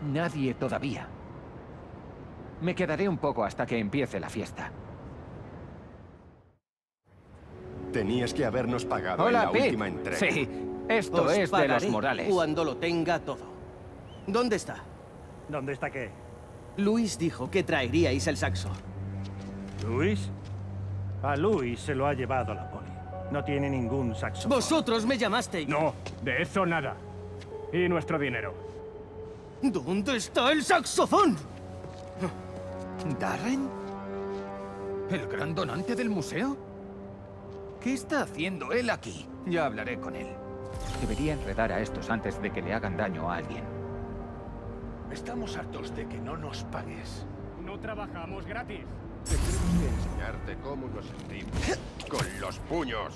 Nadie todavía. Me quedaré un poco hasta que empiece la fiesta. Tenías que habernos pagado Hola, en la Pete. última entrega. Sí, esto Os es de los pagaré Morales. cuando lo tenga todo. ¿Dónde está? ¿Dónde está qué? Luis dijo que traeríais el saxo. ¿Luis? A Luis se lo ha llevado la poli. No tiene ningún saxo. ¡Vosotros me llamasteis! No, de eso nada. Y nuestro dinero. ¿Dónde está el saxofón? ¿Darren? ¿El gran donante del museo? ¿Qué está haciendo él aquí? Ya hablaré con él. Debería enredar a estos antes de que le hagan daño a alguien. Estamos hartos de que no nos pagues. No trabajamos gratis. Tendremos que enseñarte cómo nos sentimos. Con los puños.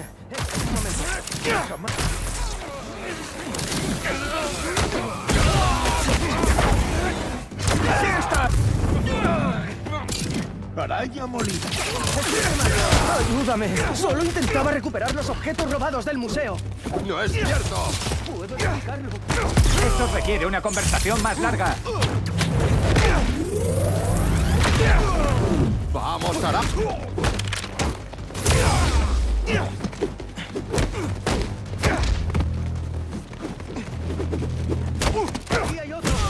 ¡Araya molida! ¡Ayúdame! Solo intentaba recuperar los objetos robados del museo. ¡No es cierto! Puedo explicarlo. Esto requiere una conversación más larga. ¡Vamos, carajo! ¡Aquí hay otro!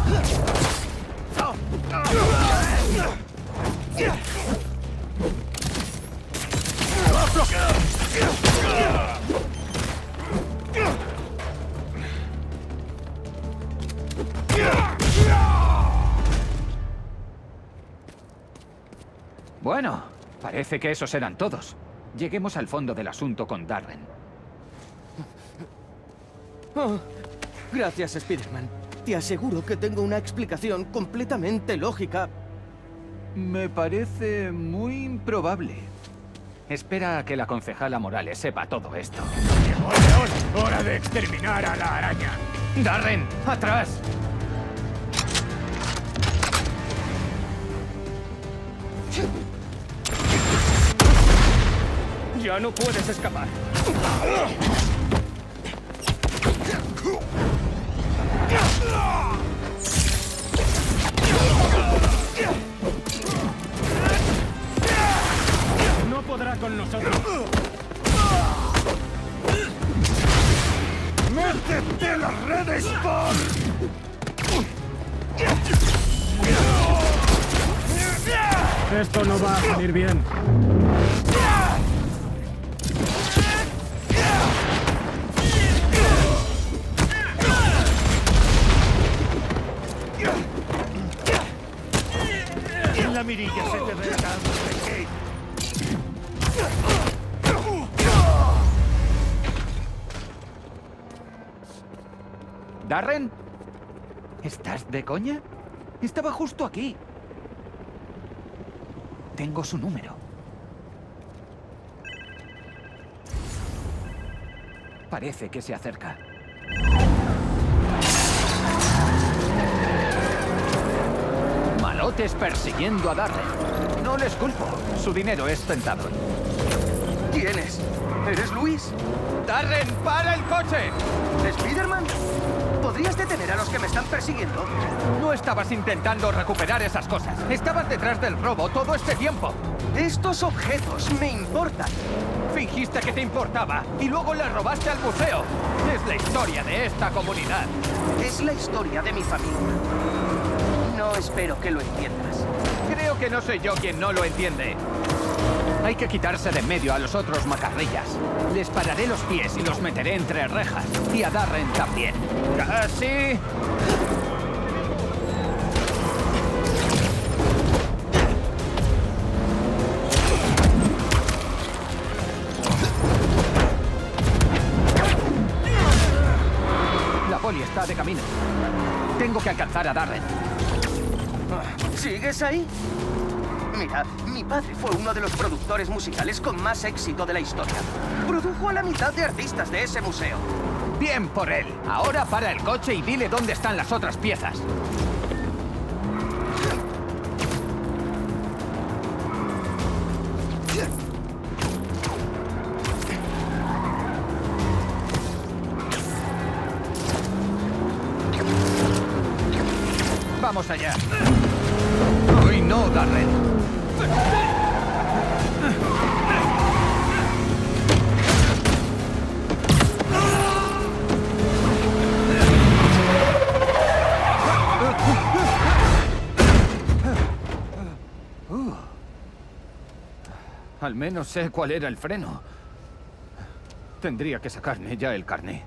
Bueno, parece que esos eran todos. Lleguemos al fondo del asunto con Darren. Oh, gracias, Spider-Man. Te aseguro que tengo una explicación completamente lógica. Me parece muy improbable. Espera a que la concejala Morales sepa todo esto. ¡Llegó León! ¡Hora de exterminar a la araña! ¡Darren! ¡Atrás! ¡Ya no puedes escapar! No podrá con nosotros. ¡Métete las redes, por! Esto no va a salir bien. La mirilla se te verá tan pequeña. ¿Darren? ¿Estás de coña? Estaba justo aquí. Tengo su número. Parece que se acerca. Malotes persiguiendo a Darren. No les culpo. Su dinero es tentador. ¿Quién es? ¿Eres Luis? ¡Darren, para el coche! ¿Spider-Man? ¿Podrías detener a los que me están persiguiendo? No estabas intentando recuperar esas cosas. Estabas detrás del robo todo este tiempo. Estos objetos me importan. Fingiste que te importaba y luego le robaste al museo. Es la historia de esta comunidad. Es la historia de mi familia. No espero que lo entiendas. Creo que no soy yo quien no lo entiende. Hay que quitarse de en medio a los otros macarrillas. Les pararé los pies y los meteré entre rejas. Y a Darren también. ¡Casi! La poli está de camino. Tengo que alcanzar a Darren. ¿Sigues ahí? Mira, mi padre fue uno de los productores musicales con más éxito de la historia. Produjo a la mitad de artistas de ese museo. Bien por él. Ahora para el coche y dile dónde están las otras piezas. Vamos allá. Hoy no, Darren. Al menos sé cuál era el freno. Tendría que sacarme ya el carné.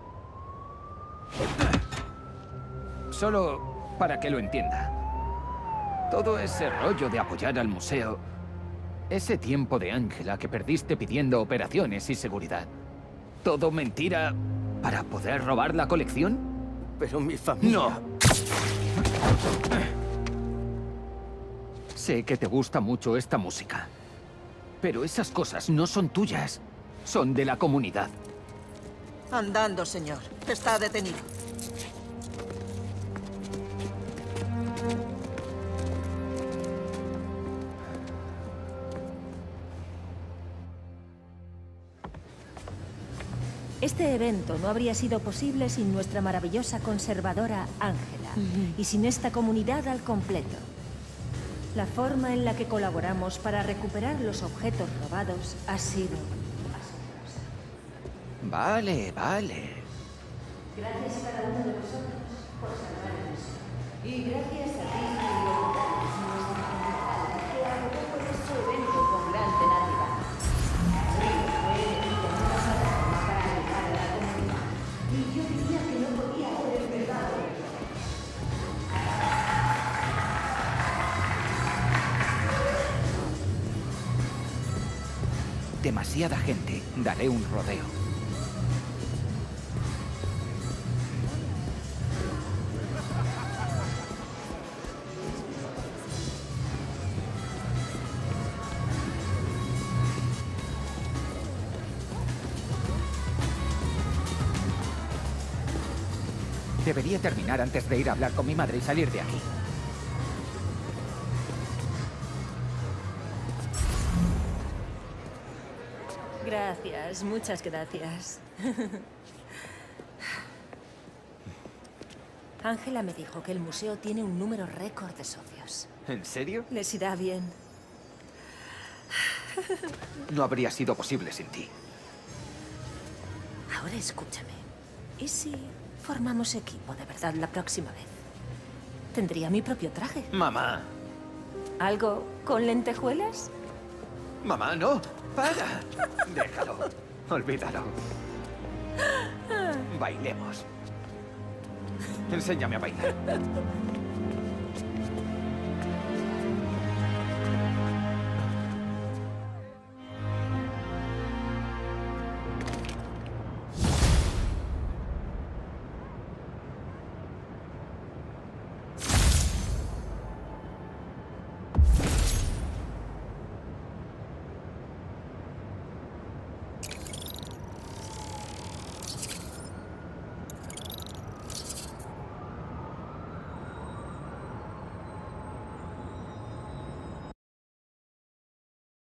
Solo para que lo entienda. Todo ese rollo de apoyar al museo, ese tiempo de Ángela que perdiste pidiendo operaciones y seguridad, ¿todo mentira para poder robar la colección? Pero mi familia... No. Sé que te gusta mucho esta música, pero esas cosas no son tuyas, son de la comunidad. Andando, señor. Está detenido. Este evento no habría sido posible sin nuestra maravillosa conservadora Ángela, y sin esta comunidad al completo. La forma en la que colaboramos para recuperar los objetos robados ha sido asombrosa. Vale, vale. Gracias a cada uno de vosotros por salvar el museo. Y gracias a ti, querido Morales, nuestro concejal, que abogó por este evento con gran tenacidad. Río fue elegido en una plataforma para ayudar a la comunidad. Y yo diría que no podía haber empezado mejor. Demasiada gente. Daré un rodeo. Debería terminar antes de ir a hablar con mi madre y salir de aquí. Gracias, muchas gracias. Ángela me dijo que el museo tiene un número récord de socios. ¿En serio? Les irá bien. No habría sido posible sin ti. Ahora escúchame. ¿Y si formamos equipo de verdad la próxima vez? Tendría mi propio traje. Mamá. ¿Algo con lentejuelas? Mamá, no. ¡Para! Déjalo. Olvídalo. Bailemos. Enséñame a bailar.